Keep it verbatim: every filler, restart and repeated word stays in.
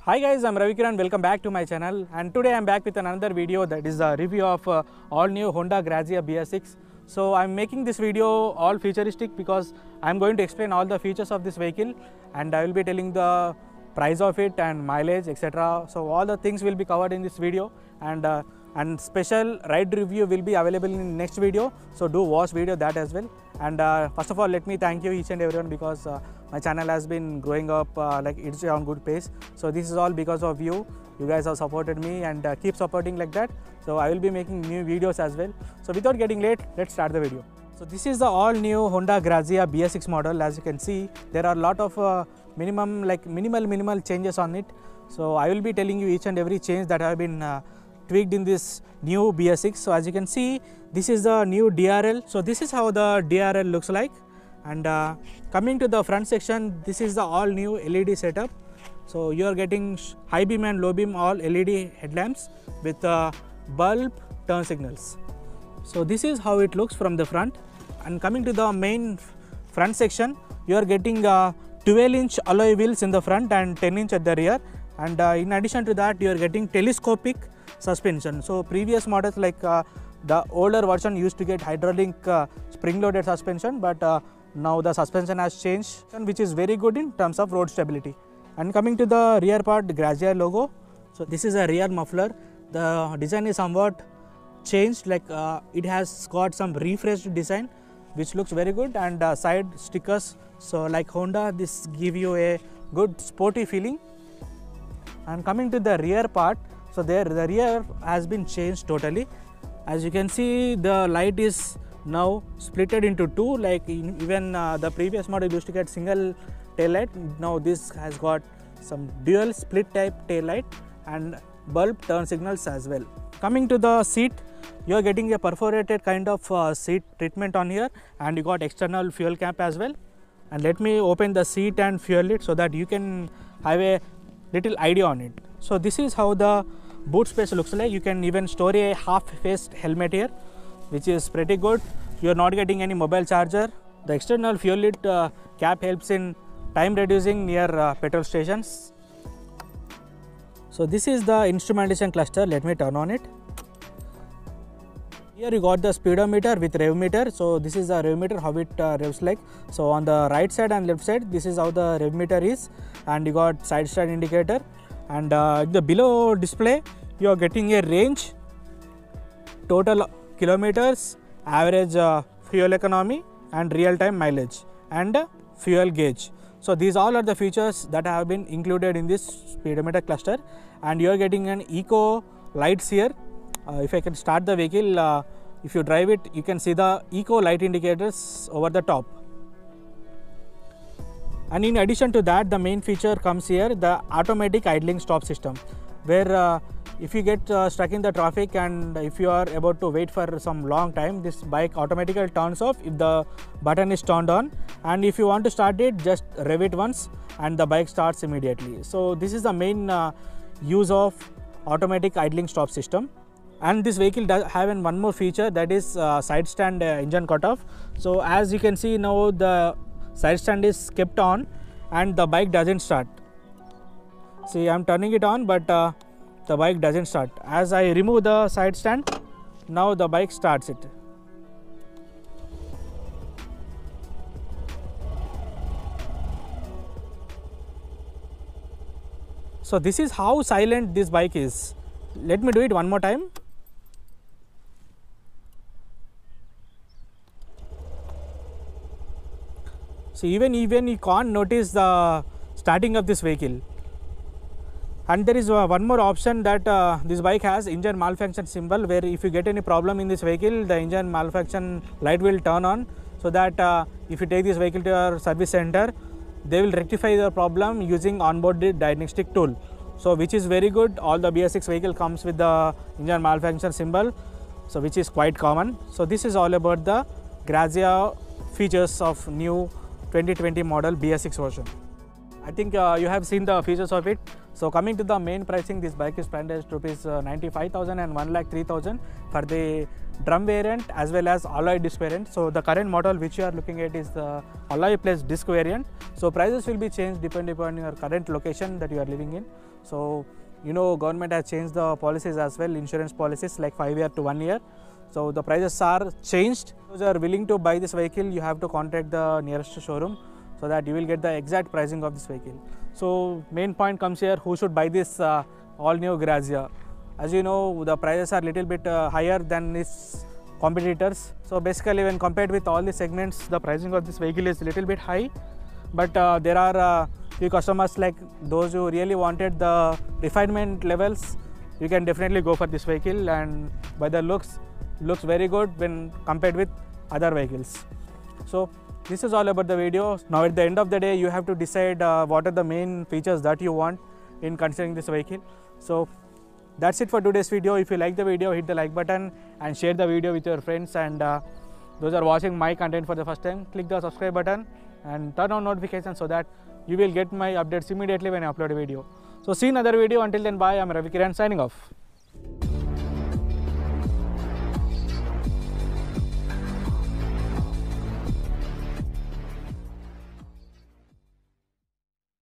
Hi guys, I'm Ravi Kiran. Welcome back to my channel, and today I'm back with another video that is a review of uh, all new Honda Grazia B S six. So I'm making this video all futuristic because I'm going to explain all the features of this vehicle, and I will be telling the price of it and mileage, et cetera. So all the things will be covered in this video, and uh, and special ride review will be available in next video. So do watch video that as well. And uh, first of all, let me thank you each and everyone because uh, my channel has been growing up uh, like it's on good pace. So this is all because of you. You guys have supported me and uh, keep supporting like that. So I will be making new videos as well. So without getting late, let's start the video. So this is the all new Honda Grazia B S six model. As you can see, there are a lot of uh, minimum like minimal minimal changes on it. So I will be telling you each and every change that have been uh, tweaked in this new B S six. So as you can see, this is the new D R L. So this is how the D R L looks like. And uh, coming to the front section, this is the all new L E D setup. So you are getting high beam and low beam all L E D headlamps with uh, bulb turn signals. So this is how it looks from the front. And coming to the main front section, you are getting uh, twelve inch alloy wheels in the front and ten inch at the rear. And uh, in addition to that, you are getting telescopic suspension. So previous models like uh, the older version used to get hydraulic uh, spring loaded suspension, but uh, now the suspension has changed, which is very good in terms of road stability. And coming to the rear part, the Grazia logo. So this is a rear muffler. The design is somewhat changed, like uh, it has got some refreshed design which looks very good, and uh, side stickers. So like Honda, this give you a good sporty feeling. And coming to the rear part, so there the rear has been changed totally. As you can see, the light is now splitted into two, like in, even uh, the previous model used to get single tail light. Now this has got some dual split type tail light and bulb turn signals as well. Coming to the seat, you are getting a perforated kind of uh, seat treatment on here, and you got external fuel cap as well. And let me open the seat and fuel lid so that you can have a little idea on it. So this is how the boot space looks like. You can even store a half-faced helmet here, which is pretty good. You are not getting any mobile charger. The external fuel lid uh, cap helps in time reducing near uh, petrol stations. So this is the instrumentation cluster. Let me turn on it. Here you got the speedometer with rev meter. So this is the rev meter, how it uh, revs like. So on the right side and left side, this is how the rev meter is, and you got side stand indicator. And uh, the below display, you are getting a range, total kilometers, average uh, fuel economy, and real-time mileage, and uh, fuel gauge. So these all are the features that have been included in this speedometer cluster. And you are getting an eco lights here. Uh, if I can start the vehicle, uh, if you drive it, you can see the eco light indicators over the top. And in addition to that, the main feature comes here, the automatic idling stop system, where uh, if you get uh, stuck in the traffic and if you are about to wait for some long time, this bike automatically turns off if the button is turned on. And if you want to start it, just rev it once and the bike starts immediately. So this is the main uh, use of automatic idling stop system. And this vehicle does have one more feature, that is uh, side stand uh, engine cutoff. So as you can see now, the side stand is kept on and the bike doesn't start. See, I am turning it on, but uh, the bike doesn't start. As I remove the side stand, now the bike starts it. So this is how silent this bike is. Let me do it one more time. So even even you can't notice the starting of this vehicle. And there is uh, one more option that uh, this bike has, engine malfunction symbol, where if you get any problem in this vehicle, the engine malfunction light will turn on, so that uh, if you take this vehicle to your service center, they will rectify the problem using onboard diagnostic tool. So which is very good. All the B S six vehicle comes with the engine malfunction symbol, so which is quite common. So this is all about the Grazia features of new twenty twenty model B S six version. I think uh, you have seen the features of it. So coming to the main pricing, this bike is priced at rupees uh, ninety-five thousand and one lakh three thousand for the drum variant as well as alloy disc variant. So the current model which you are looking at is the alloy plus disc variant. So prices will be changed depending upon your current location that you are living in. So you know, government has changed the policies as well, insurance policies like five year to one year. So the prices are changed. Those who are willing to buy this vehicle, you have to contact the nearest showroom so that you will get the exact pricing of this vehicle. So main point comes here, who should buy this uh, all new Grazia? As you know, the prices are little bit uh, higher than its competitors. So basically, when compared with all the segments, the pricing of this vehicle is little bit high. But uh, there are uh, few customers like those who really wanted the refinement levels. You can definitely go for this vehicle, and by the looks, looks very good when compared with other vehicles. So this is all about the video. Now at the end of the day, you have to decide uh, what are the main features that you want in considering this vehicle. So that's it for today's video. If you like the video, hit the like button and share the video with your friends. And uh, those are watching my content for the first time, click the subscribe button and turn on notifications so that you will get my updates immediately when I upload a video. So see you in another video. Until then, bye. I'm Ravi Kiran signing off.